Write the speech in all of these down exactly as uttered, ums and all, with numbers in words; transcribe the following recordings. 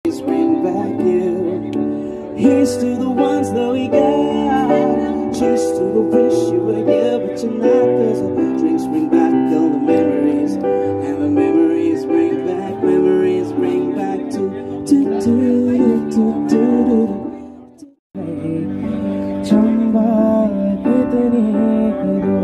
Bring back you. Here's to the ones that we got. Cheers to the wish you were here, but you're not. Cause the drinks bring back all the memories, and the memories bring back, memories bring back to to to to to to. Chamba कितनी करो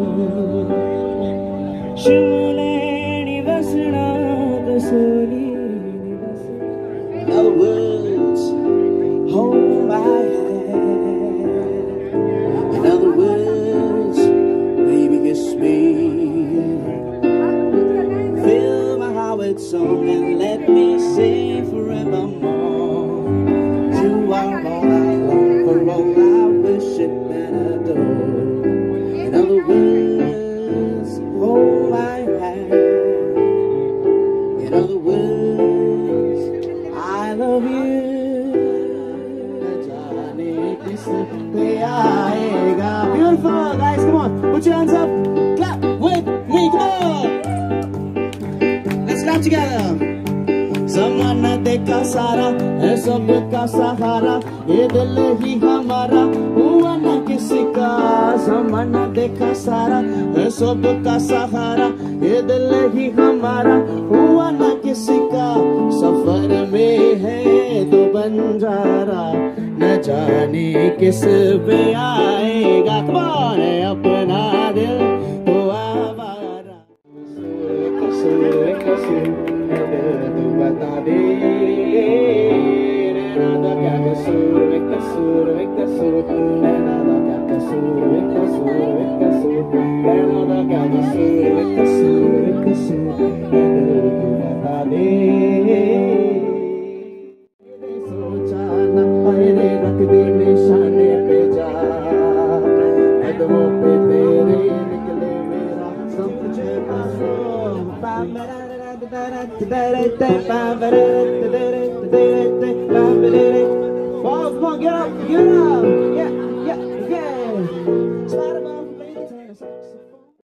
शिमलेनी बसना Kasauli. In other words, hold my hand. In other words, baby, kiss me. Fill my heart with song and let me sing forevermore. You are all I long for, all I worship and adore. In other words, hold my hand. In other words, I love you. Beautiful, guys, come on, put your hands up, clap with me, come on. Let's clap together. Zamana dekha sara, hai sab ka sahara, ye dil hi hamara, hua na kisi ka. Zamana dekha sara, hai sab ka sahara, ye dil hi hamara, hua na kisi ka. Safar mein hai to banjara, न जाने किस पे आएगा. कौन है अपना दिल तो आवारा. कसूर कसूर है दिल तू बता दे. रहना था क्या कसूर, कसूर कसूर. रहना था क्या कसूर, कसूर कसूर. रहना था क्या कसूर, कसूर कसूर. है दिल तू बता दे. रख दे निशाने पे जा, कदमों पे तेरे निकले मेरा सब कुछ पासो. Balls, come on, get up, get up.